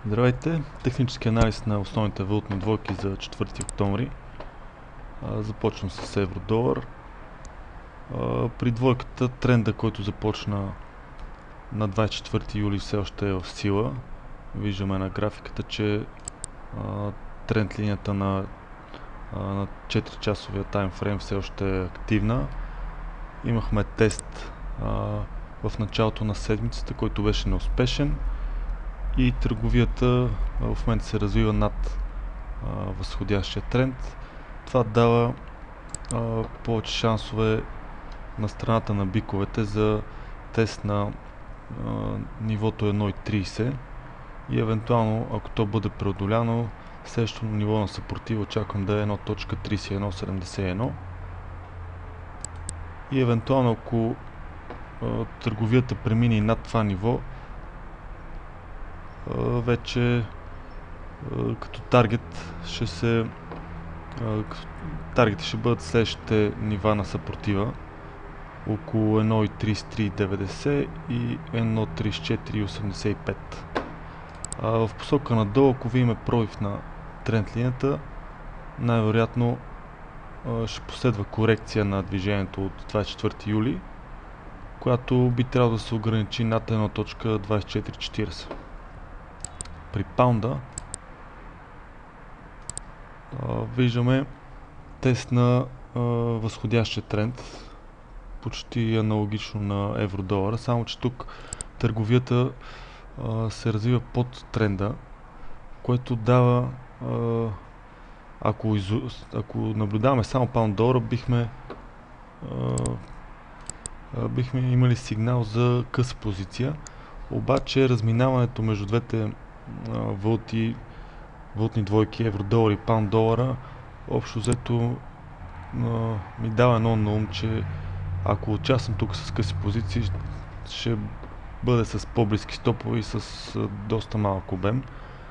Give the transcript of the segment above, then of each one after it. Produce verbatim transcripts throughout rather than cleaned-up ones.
Здравейте! Технически анализ на основните валутни двойки за четвърти октомври. Започвам с евро-долар. При двойката тренда, който започна на двадесет и четвърти юли, все още е в сила. Виждаме на графиката, че тренд линията на, на четири часовия таймфрейм все още е активна. Имахме тест в началото на седмицата, който беше неуспешен. И търговията в момента се развива над а, възходящия тренд. Това дава а, повече шансове на страната на биковете за тест на а, нивото едно цяло тридесет и евентуално, ако то бъде преодоляно, следващото ниво на съпротива очаквам да е едно цяло тридесет и едно седемдесет и едно. И евентуално, ако а, търговията премине и над това ниво, вече като таргет ще се таргети ще бъдат следващите нива на съпротива около едно цяло тридесет и три деветдесет и едно цяло тридесет и четири осемдесет и пет. В посока надолу, ако видим пробив на тренд линията, най-вероятно ще последва корекция на движението от двадесет и четвърти юли, която би трябвало да се ограничи над едно цяло двадесет и четири четиридесет. При паунда а, виждаме тест на а, възходящия тренд, почти аналогично на евро-долара, само че тук търговията а, се развива под тренда, което дава, а, ако, изу, ако наблюдаваме само паунд-долара, бихме, а, а, бихме имали сигнал за къса позиция, обаче разминаването между двете валути, валутни двойки, евро-долар и паунд-долара, общо взето ми дава едно на ум, че ако участвам тук с къси позиции, ще бъде с по-близки стопове и с доста малък обем.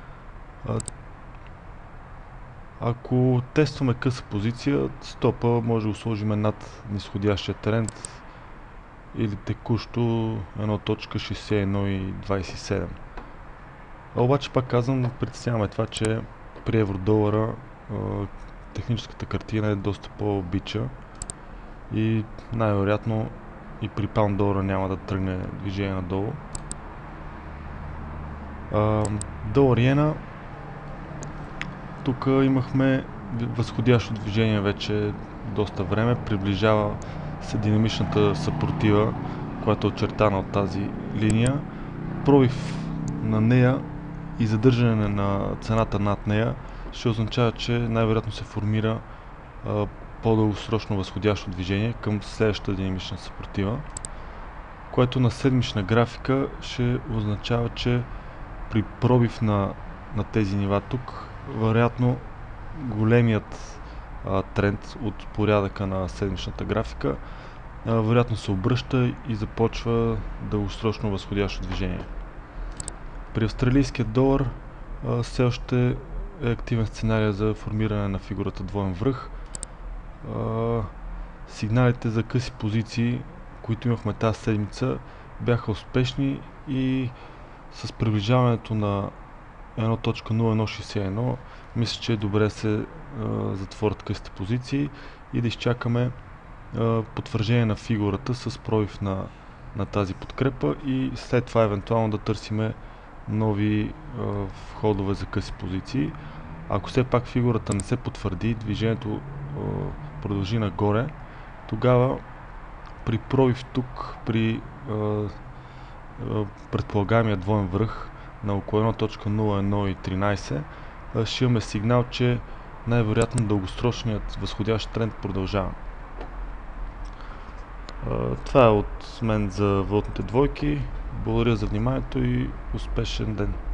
Ако тестваме къса позиция, стопа може да го сложим над нисходящия тренд или текущо едно цяло шейсет и едно двадесет и седем. А обаче пак казвам, притесняваме това, че при евро-долара техническата картина е доста по-бича и най-вероятно и при паунд-долара няма да тръгне движение надолу. Долар-иена, тук имахме възходящо движение вече доста време, приближава се динамичната съпротива, която е очертана от тази линия. Пробив на нея и задържане на цената над нея ще означава, че най-вероятно се формира а, по-дългосрочно възходящо движение към следващата динамична съпротива, което на седмична графика ще означава, че при пробив на, на тези нива тук, вероятно големият а, тренд от порядъка на седмичната графика а, вероятно се обръща и започва дългосрочно възходящо движение. При австралийския долар а, все още е активен сценарий за формиране на фигурата двоен връх. А, сигналите за къси позиции, които имахме тази седмица, бяха успешни и с приближаването на едно цяло нула едно шейсет и едно мисля, че е добре да се а, затворят късите позиции и да изчакаме а, потвърждение на фигурата с пробив на, на тази подкрепа и след това евентуално да търсиме нови а, входове за къси позиции. Ако все пак фигурата не се потвърди, движението а, продължи нагоре, тогава при пробив тук, при а, а, предполагаемия двоен връх на около едно цяло нула едно тринадесет, а, ще имаме сигнал, че най-вероятно дългосрочният възходящ тренд продължава. А, това е от мен за валутните двойки. Благодаря за вниманието и успешен ден!